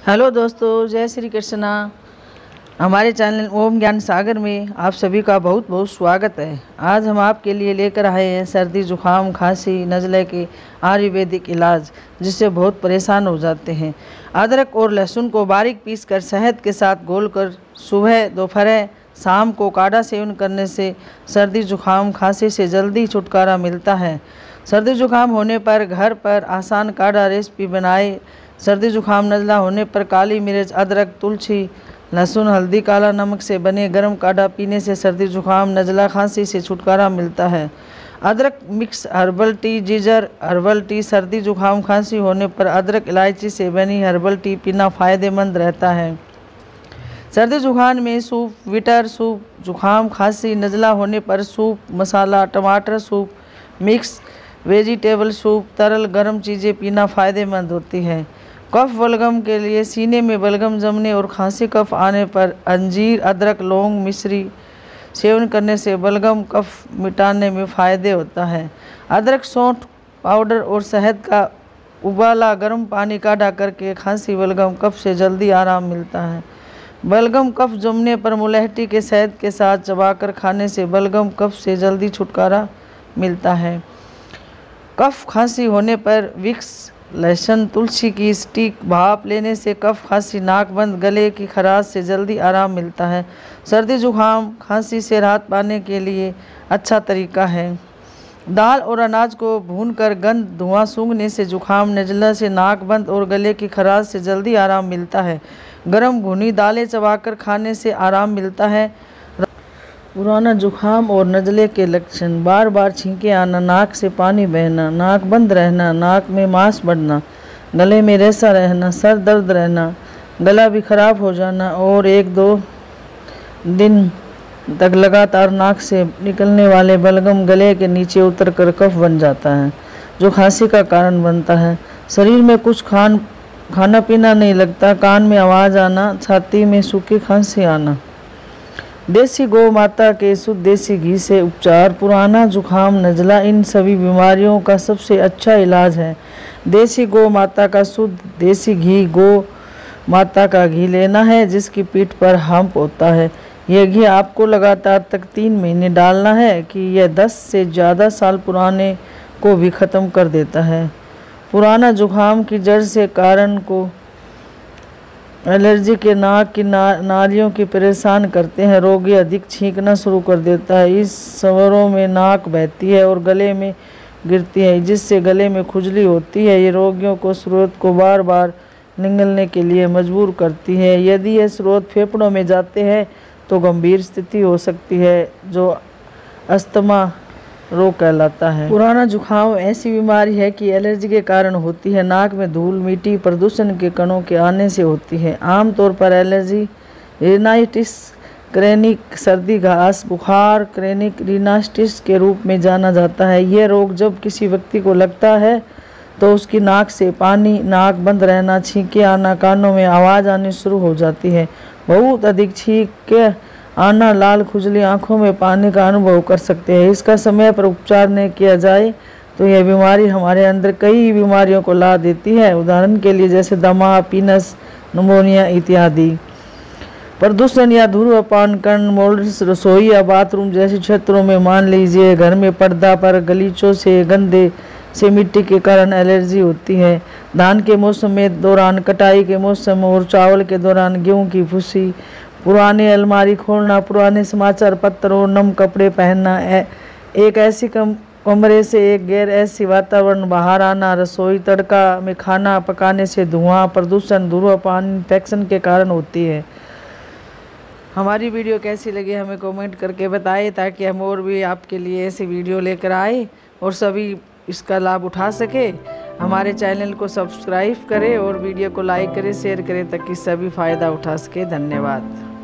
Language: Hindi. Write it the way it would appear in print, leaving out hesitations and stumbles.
हेलो दोस्तों, जय श्री कृष्णा। हमारे चैनल ओम ज्ञान सागर में आप सभी का बहुत बहुत स्वागत है। आज हम आपके लिए लेकर आए हैं सर्दी जुखाम खांसी नज़ले के आयुर्वेदिक इलाज, जिससे बहुत परेशान हो जाते हैं। अदरक और लहसुन को बारीक पीसकर शहद के साथ घोलकर सुबह दोपहर शाम को काढ़ा सेवन करने से सर्दी जुखाम खांसी से जल्दी छुटकारा मिलता है। सर्दी जुखाम होने पर घर पर आसान काढ़ा रेसिपी बनाए। सर्दी जुखाम नज़ला होने पर काली मिर्च, अदरक, तुलसी, लहसुन, हल्दी, काला नमक से बने गर्म काढ़ा पीने से सर्दी जुखाम नज़ला खांसी से छुटकारा मिलता है। अदरक mix herbal tea, ginger herbal tea. सर्दी जुखाम खांसी होने पर अदरक इलायची से बनी हर्बल टी पीना फ़ायदेमंद रहता है। सर्दी जुखाम में सूप, विटर सूप। जुखाम खांसी नज़ला होने पर सूप, मसाला टमाटर सूप, मिक्स वेजिटेबल सूप, तरल गर्म चीज़ें पीना फ़ायदेमंद होती है। कफ बलगम के लिए सीने में बलगम जमने और खांसी कफ आने पर अंजीर, अदरक, लौंग मिश्री सेवन करने से बलगम कफ मिटाने में फ़ायदे होता है। अदरक, सौंठ पाउडर और शहद का उबाला गर्म पानी काढ़ा करके खांसी बलगम कफ से जल्दी आराम मिलता है। बलगम कफ जमने पर मुलहटी के शहद के साथ चबाकर खाने से बलगम कफ से जल्दी छुटकारा मिलता है। कफ खांसी होने पर विक्स, लहसुन, तुलसी की स्टिक भाप लेने से कफ खांसी, नाक बंद, गले की खराश से जल्दी आराम मिलता है। सर्दी जुखाम खांसी से राहत पाने के लिए अच्छा तरीका है। दाल और अनाज को भूनकर गंध धुआं सूंघने से जुखाम नज़ला से नाक बंद और गले की खराश से जल्दी आराम मिलता है। गर्म भुनी दालें चबाकर खाने से आराम मिलता है। पुराना जुखाम और नज़ले के लक्षण: बार बार छींके आना, नाक से पानी बहना, नाक बंद रहना, नाक में मांस बढ़ना, गले में रेसा रहना, सर दर्द रहना, गला भी खराब हो जाना और 1-2 दिन तक लगातार नाक से निकलने वाले बलगम गले के नीचे उतरकर कफ बन जाता है, जो खांसी का कारण बनता है। शरीर में कुछ खाना पीना नहीं लगता, कान में आवाज़ आना, छाती में सूखी खांसी आना। देसी गौ माता के शुद्ध देसी घी से उपचार: पुराना जुखाम नज़ला इन सभी बीमारियों का सबसे अच्छा इलाज है। देसी गौ माता का शुद्ध देसी घी गौ माता का घी लेना है, जिसकी पीठ पर हम्प होता है। यह घी आपको लगातार तक 3 महीने डालना है कि यह 10 से ज़्यादा साल पुराने को भी ख़त्म कर देता है। पुराना जुखाम की जड़ से कारण को एलर्जी के नाक की नालियों की परेशान करते हैं। रोगी अधिक छींकना शुरू कर देता है। इस स्वरों में नाक बहती है और गले में गिरती है, जिससे गले में खुजली होती है। ये रोगियों को स्रोत को बार बार निगलने के लिए मजबूर करती है। यदि ये स्रोत फेफड़ों में जाते हैं तो गंभीर स्थिति हो सकती है, जो अस्थमा रोग कहलाता है। पुराना जुखाम ऐसी बीमारी है कि एलर्जी के कारण होती है। नाक में धूल, मिट्टी, प्रदूषण के कणों के आने से होती है। आमतौर पर एलर्जी रिनाइटिस, क्रोनिक सर्दी घास बुखार, क्रोनिक रिनाइटिस के रूप में जाना जाता है। यह रोग जब किसी व्यक्ति को लगता है तो उसकी नाक से पानी, नाक बंद रहना, छींके आना, कानों में आवाज़ आनी शुरू हो जाती है। बहुत अधिक छींके आना, लाल खुजली, आंखों में पानी का अनुभव कर सकते हैं। इसका समय पर उपचार नहीं किया जाए तो यह बीमारी हमारे अंदर कई बीमारियों को ला देती है। उदाहरण के लिए जैसे दमा, पीनस, निमोनिया इत्यादि। प्रदूषण या धूम्रपान कर्ण, मोल्ड्स, रसोई या बाथरूम जैसे क्षेत्रों में मान लीजिए घर में पर्दा पर गलीचों से, गंदे से, मिट्टी के कारण एलर्जी होती है। धान के मौसम में दौरान, कटाई के मौसम और चावल के दौरान गेहूँ की भूसी, पुराने अलमारी खोलना, पुराने समाचार पत्र और नम कपड़े पहनना, एक ऐसी कमरे से एक गैर ऐसी वातावरण बाहर आना, रसोई तड़का में खाना पकाने से धुआं, प्रदूषण, धूम्रपान इन्फेक्शन के कारण होती है। हमारी वीडियो कैसी लगी हमें कमेंट करके बताएं, ताकि हम और भी आपके लिए ऐसी वीडियो लेकर आए और सभी इसका लाभ उठा सके। हमारे चैनल को सब्सक्राइब करें और वीडियो को लाइक करें, शेयर करें, ताकि सभी फ़ायदा उठा सके। धन्यवाद।